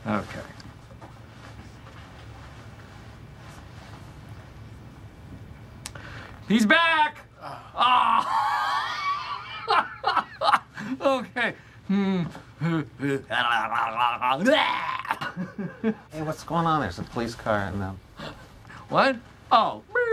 Okay. He's back! Oh. Okay. Hey, what's going on? There's a police car and What? Oh.